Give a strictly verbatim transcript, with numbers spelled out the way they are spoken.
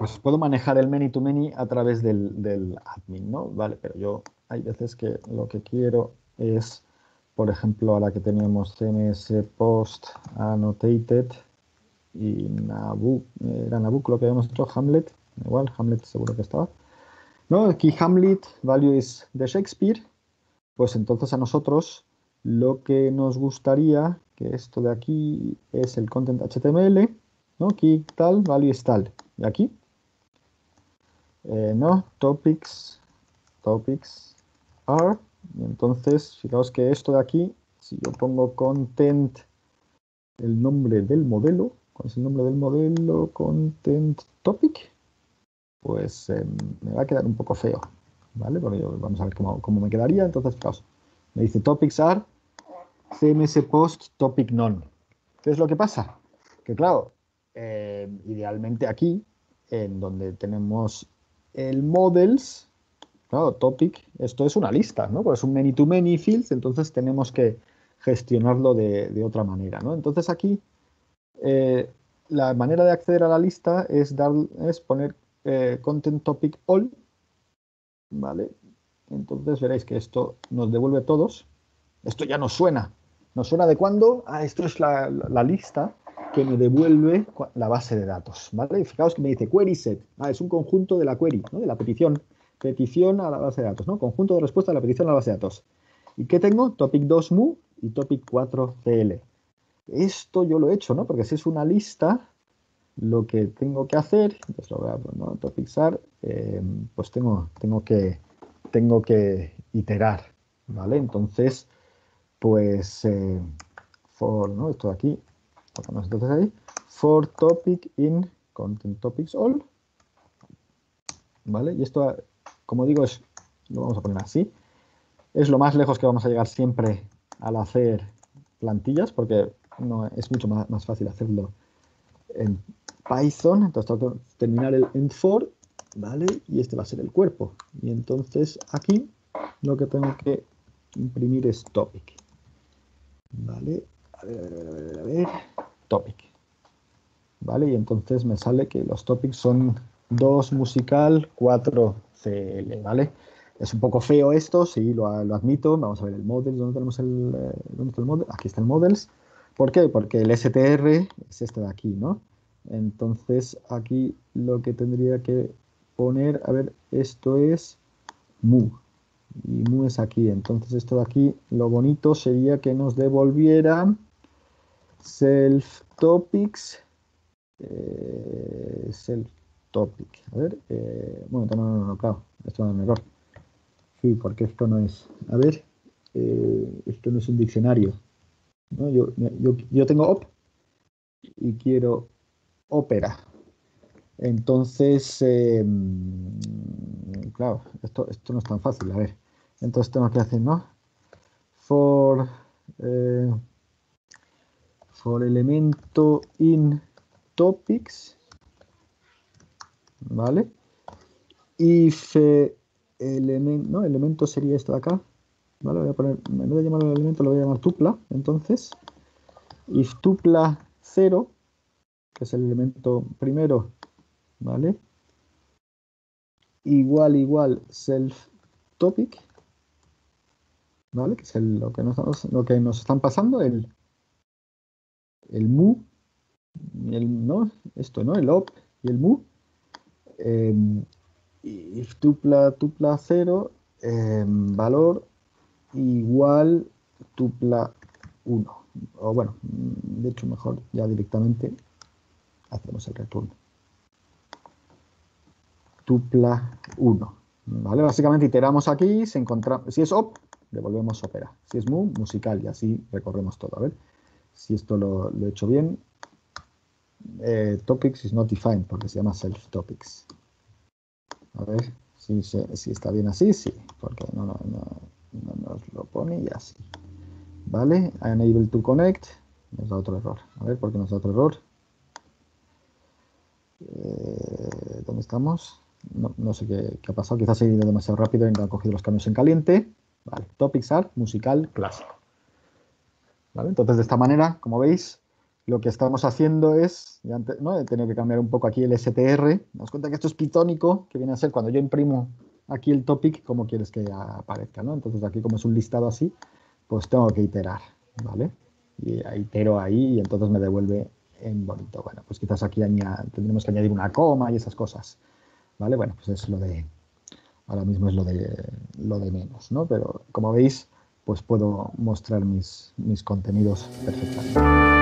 pues puedo manejar el many to many a través del, del admin, ¿no? Vale, pero yo hay veces que lo que quiero es, por ejemplo, a la que teníamos C M S Post Annotated y Nabu, era Nabucco lo que habíamos hecho, Hamlet, igual, Hamlet seguro que estaba. No, aquí Hamlet, value is de Shakespeare, pues entonces a nosotros lo que nos gustaría, que esto de aquí es el content H T M L, ¿no? Aquí tal, value is tal. Y aquí, eh, no, topics, topics are, y entonces fijaos que esto de aquí, si yo pongo content, el nombre del modelo, ¿cuál es el nombre del modelo? Content topic, pues eh, me va a quedar un poco feo, ¿vale? Porque yo, vamos a ver cómo, cómo me quedaría. Entonces, fijaos, me dice topics are C M S post topic none. ¿Qué es lo que pasa? Que claro, eh, idealmente aquí, en donde tenemos el models, claro, topic, esto es una lista, ¿no? Pues es un many to many fields, entonces tenemos que gestionarlo de, de otra manera, ¿no? Entonces aquí, eh, la manera de acceder a la lista es, dar, es poner eh, content topic all, ¿vale? Entonces veréis que esto nos devuelve todos. Esto ya nos suena. ¿Nos suena de cuándo? Ah, esto es la, la, la lista que me devuelve la base de datos, ¿vale? Y fijaos que me dice query set. Ah, es un conjunto de la query, ¿no? De la petición. Petición a la base de datos, ¿no? Conjunto de respuesta a la petición a la base de datos. ¿Y qué tengo? topic dos mu y topic cuatro C L. Esto yo lo he hecho, ¿no? Porque si es una lista, lo que tengo que hacer, entonces lo voy a poner, ¿no? Topics are, eh, pues tengo, tengo, que, tengo que iterar, ¿vale? Entonces, pues, eh, for, ¿no? Esto de aquí, entonces ahí, for topic in content topics all, ¿vale? Y esto, como digo, es, lo vamos a poner así, es lo más lejos que vamos a llegar siempre al hacer plantillas, porque no, es mucho más, más fácil hacerlo en Python. Entonces tengo que terminar el end for, ¿vale? Y este va a ser el cuerpo. Y entonces aquí lo que tengo que imprimir es topic, ¿vale? A ver, a ver, a ver, a ver, a ver. Topic, ¿vale? Y entonces me sale que los topics son dos musical, cuatro C L, ¿vale? Es un poco feo esto, sí, lo, lo admito. Vamos a ver el models, ¿dónde tenemos el, ¿dónde está el model? Aquí está el models. ¿Por qué? Porque el S T R es este de aquí, ¿no? Entonces aquí lo que tendría que poner, a ver, esto es mu. Y mu es aquí. Entonces esto de aquí, lo bonito sería que nos devolviera self topics. Eh, self topic. A ver, eh, bueno, no, no, no, claro, esto es un error. Sí, porque esto no es. A ver, eh, esto no es un diccionario, ¿no? Yo, yo, yo tengo op y quiero ópera. Entonces, eh, claro, esto, esto no es tan fácil. A ver, entonces tengo que hacer, ¿no? For, eh, for elemento in topics, ¿vale? If eh, elemento, ¿no? Elemento sería esto de acá, ¿vale? Voy a poner, en vez de llamarlo elemento, lo voy a llamar tupla. Entonces, if tupla cero, que es el elemento primero, ¿vale? Igual, igual, self topic, ¿vale? Que es el, lo, que nos, lo que nos están pasando, el, el mu, el, ¿no? Esto, ¿no? El op y el mu. Eh, if tupla, tupla cero, eh, valor igual tupla uno. O bueno, de hecho mejor ya directamente hacemos el return. Tupla uno. ¿Vale? Básicamente iteramos aquí, se encontra, si es op, devolvemos opera. Si es mu, musical, y así recorremos todo. A ver si esto lo, lo he hecho bien. Eh, topics is not defined, porque se llama self topics. A ver si, se, si está bien así, sí, porque no, no, no, no nos lo pone y así. ¿Vale? Unable to connect. Nos da otro error. A ver, ¿por qué nos da otro error? Eh, ¿Dónde estamos? No, no sé qué, qué ha pasado. Quizás he ido demasiado rápido y no ha cogido los cambios en caliente. Vale. Topics are musical clásico. ¿Vale? Entonces, de esta manera, como veis, lo que estamos haciendo es, ya antes, ¿no? He tenido que cambiar un poco aquí el S T R, nos cuenta que esto es pitónico, que viene a ser cuando yo imprimo aquí el topic, cómo quieres que aparezca, ¿no? Entonces aquí como es un listado así, pues tengo que iterar, ¿vale? Y itero ahí y entonces me devuelve en bonito. Bueno, pues quizás aquí tendremos que añadir una coma y esas cosas, ¿vale? Bueno, pues es lo de, ahora mismo es lo de, lo de menos, ¿no? Pero como veis, pues puedo mostrar mis, mis contenidos perfectamente.